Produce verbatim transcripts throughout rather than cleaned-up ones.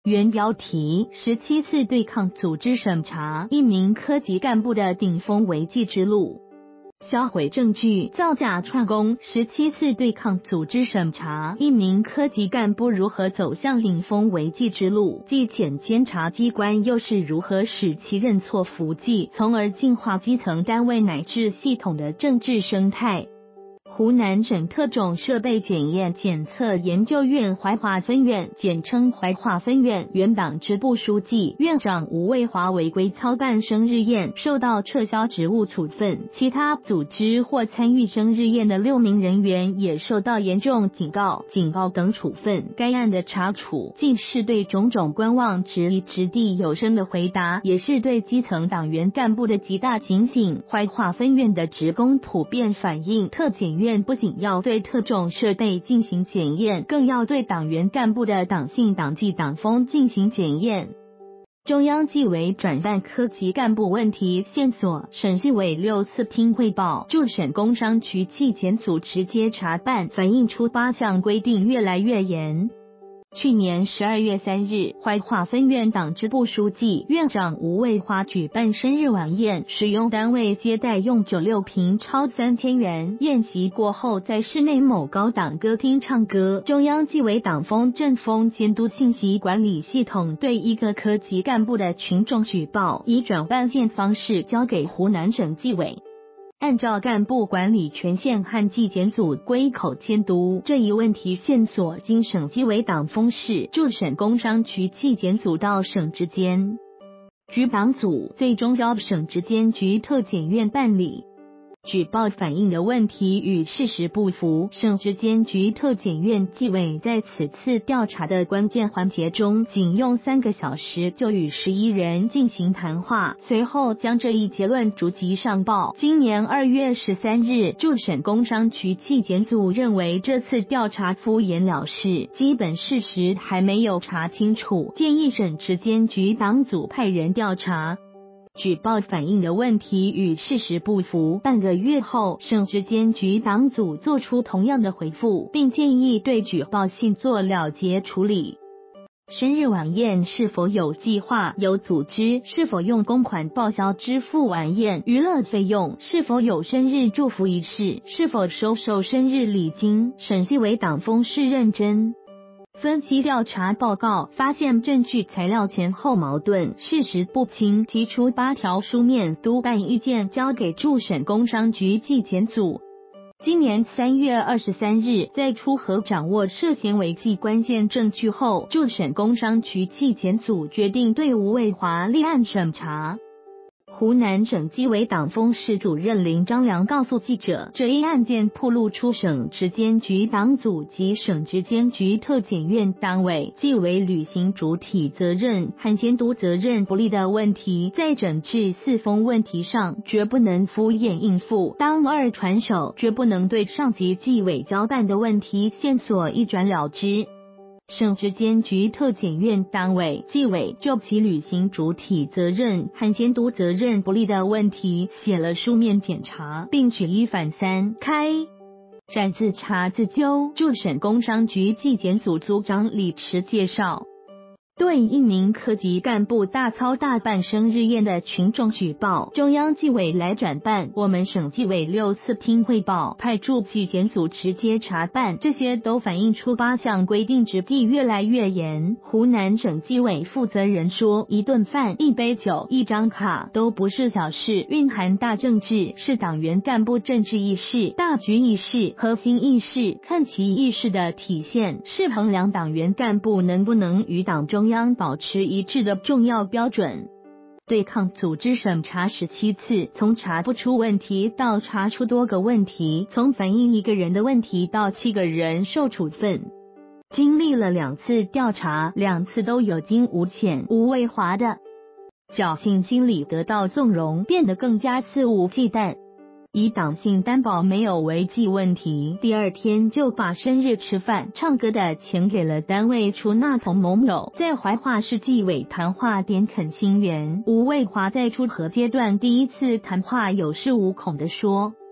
原标题：十七次对抗组织审查，一名科级干部的顶峰违纪之路。销毁证据、造假串供，十七次对抗组织审查，一名科级干部如何走向顶峰违纪之路？纪检监察机关又是如何使其认错服纪，从而净化基层单位乃至系统的政治生态？湖南省特种设备检验检测研究院怀化分院简称怀化分院原党支部书记、院长吴卫华违规操办生日宴，受到撤销职务处分。其他组织或参与生日宴的六名人员也受到严重警告、警告等处分。该案的查处，既是对种种观望质疑掷地有声的回答，也是对基层党员干部的极大警醒。怀化分院的职工普遍反映，特检院不仅要对特种设备进行检验，更要对党员干部的党性党纪党风进行检验。中央纪委转办科级干部问题线索，省纪委六次听汇报，驻省工商局纪检组直接查办，反映出八项规定越来越严。去年十二月三日，怀化分院党支部书记、院长吴卫华举办生日晚宴，使用单位接待用酒六瓶，超三千元。宴席过后，在市内某高档歌厅唱歌。中央纪委党风政风监督信息管理系统对一个科级干部的群众举报，以转办件方式交给湖南省纪委。按照干部管理权限和纪检组归口监督，这一问题线索经省纪委党风室、驻省工商局纪检组到省直监局党组，最终交省直监局特检院办理。举报反映的问题与事实不符，省直监局特检院纪委在此次调查的关键环节中，仅用三个小时就与十一人进行谈话，随后将这一结论逐级上报。今年二月十三日，驻省工商局纪检组认为这次调查敷衍了事，基本事实还没有查清楚，建议省直监局党组派人调查。举报反映的问题与事实不符。半个月后，省直监局党组作出同样的回复，并建议对举报信做了结处理。生日晚宴是否有计划、有组织？是否用公款报销支付晚宴娱乐费用？是否有生日祝福仪式？是否收受生日礼金？省纪委党风室认真分析调查报告，发现证据材料前后矛盾，事实不清，提出八条书面督办意见交给驻省工商局纪检组。今年三月二十三日，在出核掌握涉嫌违纪关键证据后，驻省工商局纪检组决定对吴卫华立案审查。湖南省纪委党风室主任林章良告诉记者，这一案件暴露出省直监局党组及省直监局特检院单位纪委履行主体责任和监督责任不力的问题，在整治四风问题上绝不能敷衍应付，当二传手，绝不能对上级纪委交办的问题线索一转了之。省直监局特检院单位纪委就其履行主体责任和监督责任不力的问题写了书面检查，并举一反三，开展自查自纠。驻省工商局纪检组组长李池介绍，对一名科级干部大操大办生日宴的群众举报，中央纪委来转办，我们省纪委六次听汇报，派驻纪检组直接查办，这些都反映出八项规定执纪越来越严。湖南省纪委负责人说，一顿饭、一杯酒、一张卡都不是小事，蕴含大政治，是党员干部政治意识、大局意识、核心意识、看齐意识的体现，是衡量党员干部能不能与党中央保持一致的重要标准。对抗组织审查十七次，从查不出问题到查出多个问题，从反映一个人的问题到七个人受处分，经历了两次调查，两次都有惊无险。吴卫华的侥幸心理得到纵容，变得更加肆无忌惮，以党性担保没有违纪问题，第二天就把生日吃饭唱歌的钱给了单位出纳童某某。在怀化市纪委谈话点肯心源，吴卫华在出核阶段第一次谈话有恃无恐地说，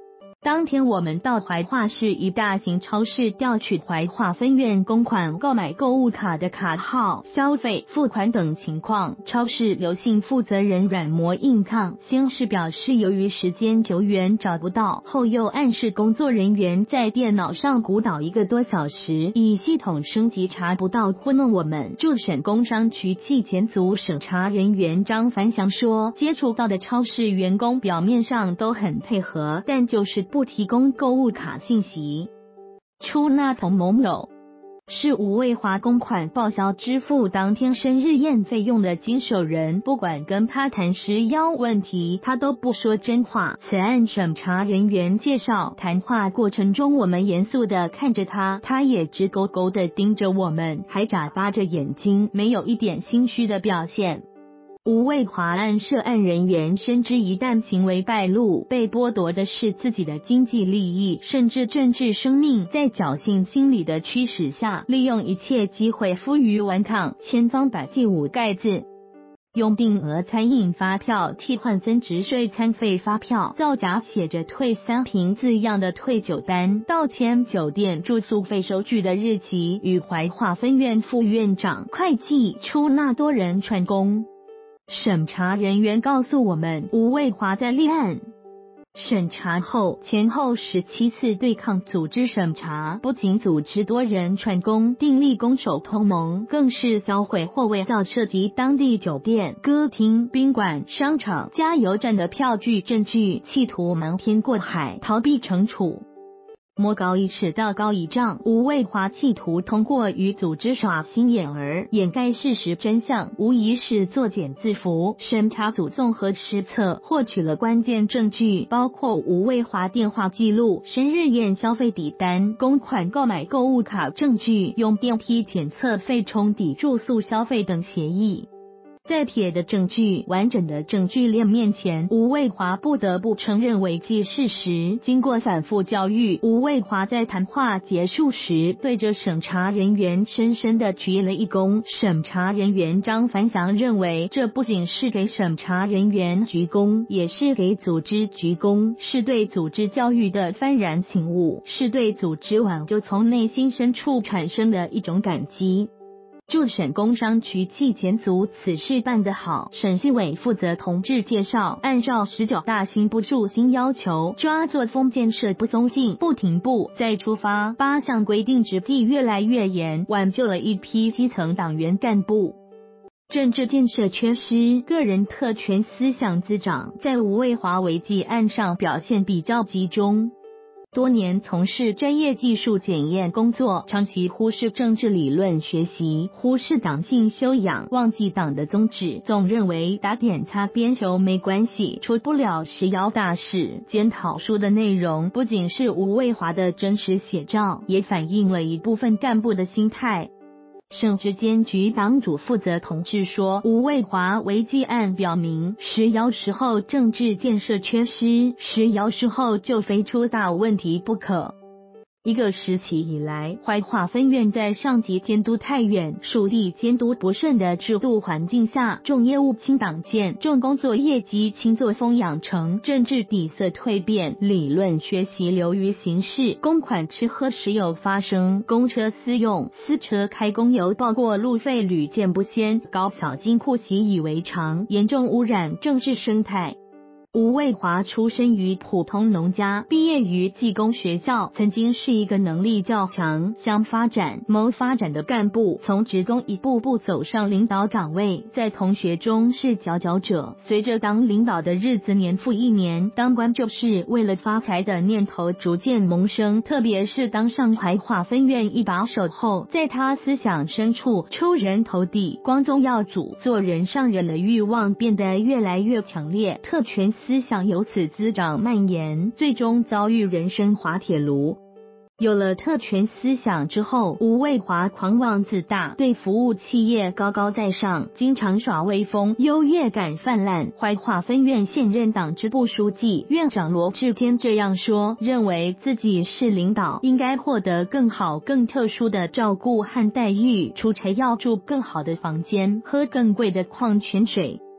当天我们到怀化市一大型超市调取怀化分院公款购买购物卡的卡号、消费、付款等情况。超市刘姓负责人软磨硬抗，先是表示由于时间久远找不到，后又暗示工作人员在电脑上鼓捣一个多小时，以系统升级查不到，糊弄我们。驻省工商局纪检组审查人员张凡祥说，接触到的超市员工表面上都很配合，但就是不提供购物卡信息。出纳童某某是吴卫华公款报销支付当天生日宴费用的经手人，不管跟他谈食腰问题，他都不说真话。此案审查人员介绍，谈话过程中我们严肃地看着他，他也直勾勾地盯着我们，还眨巴着眼睛，没有一点心虚的表现。吴卫华案涉案人员深知，一旦行为败露，被剥夺的是自己的经济利益，甚至政治生命。在侥幸心理的驱使下，利用一切机会负隅顽抗，千方百计捂盖子，用定额餐饮发票替换增值税餐费发票，造假写着退三瓶字样的退酒单，盗签酒店住宿费收据的日期，与怀化分院副院长、会计、出纳多人串供。审查人员告诉我们，吴卫华在立案审查后前后十七次对抗组织审查，不仅组织多人串供订立攻守同盟，更是销毁或伪造涉及当地酒店、歌厅、宾馆、商场、加油站的票据证据，企图瞒天过海，逃避惩处。魔高一尺道高一丈，吴卫华企图通过与组织耍心眼儿，掩盖事实真相，无疑是作茧自缚。审查组综合施策，获取了关键证据，包括吴卫华电话记录、生日宴消费底单、公款购买购物卡证据、用电梯检测费冲抵住宿消费等协议。在铁的证据、完整的证据链面前，吴卫华不得不承认违纪事实。经过反复教育，吴卫华在谈话结束时，对着审查人员深深地鞠了一躬。审查人员张凡祥认为，这不仅是给审查人员鞠躬，也是给组织鞠躬，是对组织教育的幡然醒悟，是对组织挽救从内心深处产生的一种感激。驻省工商局纪检组此事办得好，审计委负责同志介绍，按照十九大新部注新要求，抓作风建设不松劲、不停步、再出发，八项规定质地越来越严，挽救了一批基层党员干部。政治建设缺失，个人特权思想滋长，在吴卫华违纪案上表现比较集中。多年从事专业技术检验工作，长期忽视政治理论学习，忽视党性修养，忘记党的宗旨，总认为打点擦边球没关系，出不了石窑大事。检讨书的内容不仅是吴卫华的真实写照，也反映了一部分干部的心态。省直监局党组负责同志说，吴卫华违纪案表明，石窑时候政治建设缺失，石窑时候就非出大问题不可。一个时期以来，怀化分院在上级监督太远、属地监督不顺的制度环境下，重业务轻党建，重工作业绩轻作风养成，政治底色蜕变，理论学习流于形式，公款吃喝时有发生，公车私用、私车开公油报过路费屡见不鲜，高小金库习以为常，严重污染政治生态。吴卫华出身于普通农家，毕业于技工学校，曾经是一个能力较强、想发展、谋发展的干部，从职工一步步走上领导岗位，在同学中是佼佼者。随着当领导的日子年复一年，当官就是为了发财的念头逐渐萌生，特别是当上怀化分院一把手后，在他思想深处出人头地、光宗耀祖、做人上人的欲望变得越来越强烈，特权思想由此滋长蔓延，最终遭遇人生滑铁卢。有了特权思想之后，吴卫华狂妄自大，对服务企业高高在上，经常耍威风，优越感泛滥。怀化分院现任党支部书记、院长罗志坚这样说，认为自己是领导，应该获得更好、更特殊的照顾和待遇，出差要住更好的房间，喝更贵的矿泉水。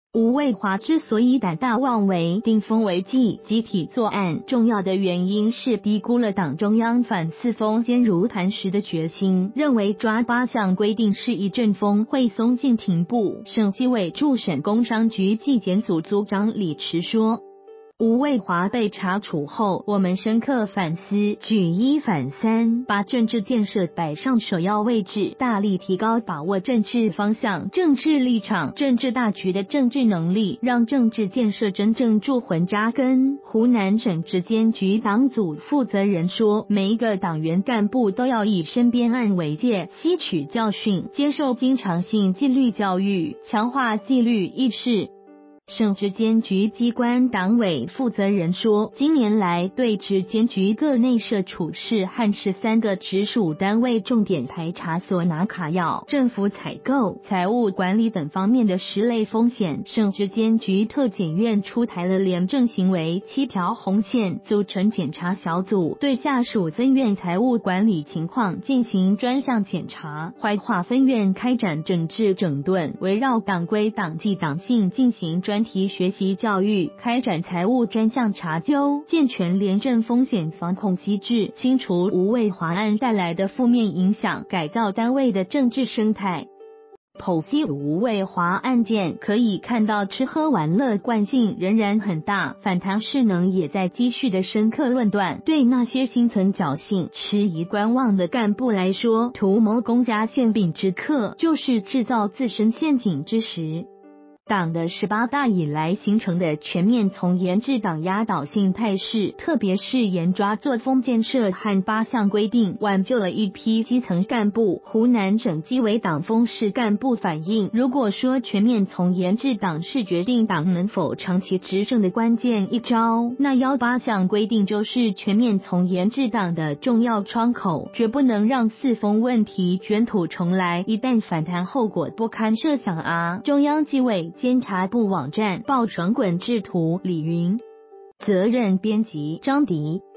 吴卫华之所以胆大妄为、顶风违纪、集体作案，重要的原因是低估了党中央反四风坚如磐石的决心，认为抓八项规定是一阵风会松进停步。省纪委驻省工商局纪检组组长李池说，吴卫华被查处后，我们深刻反思，举一反三，把政治建设摆上首要位置，大力提高把握政治方向、政治立场、政治大局的政治能力，让政治建设真正筑魂扎根。湖南省质监局党组负责人说，每一个党员干部都要以身边案为戒，吸取教训，接受经常性纪律教育，强化纪律意识。省质监局机关党委负责人说，今年来对质监局各内设处室和十三个直属单位重点排查所拿卡要、政府采购、财务管理等方面的十类风险。省质监局特检院出台了廉政行为七条红线，组成检查小组，对下属分院财务管理情况进行专项检查，怀化分院开展整治整顿，围绕党规党纪党性进行专题学习教育，开展财务专项查究，健全廉政风险防控机制，清除吴卫华案带来的负面影响，改造单位的政治生态。剖析吴卫华案件，可以看到吃喝玩乐惯性仍然很大，反弹势能也在继续的深刻论断。对那些心存侥幸、迟疑观望的干部来说，图谋公家馅饼之刻，就是制造自身陷阱之时。党的十八大以来形成的全面从严治党压倒性态势，特别是严抓作风建设和八项规定，挽救了一批基层干部。湖南省纪委党风市干部反映，如果说全面从严治党是决定党能否长期执政的关键一招，那幺八项规定就是全面从严治党的重要窗口，绝不能让四风问题卷土重来，一旦反弹后果不堪设想啊！中央纪委监察部网站报爽滚制图李云，责任编辑张迪。